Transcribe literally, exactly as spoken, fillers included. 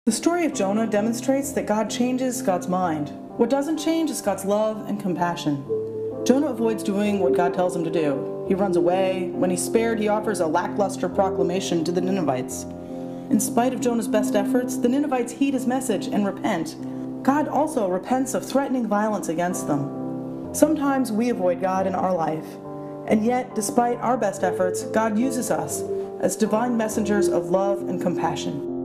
The story of Jonah demonstrates that God changes God's mind. What doesn't change is God's love and compassion. Jonah avoids doing what God tells him to do. He runs away. When he's spared, he offers a lackluster proclamation to the Ninevites. In spite of Jonah's best efforts, the Ninevites heed his message and repent. God also repents of threatening violence against them. Sometimes we avoid God in our life, and yet, despite our best efforts, God uses us as divine messengers of love and compassion.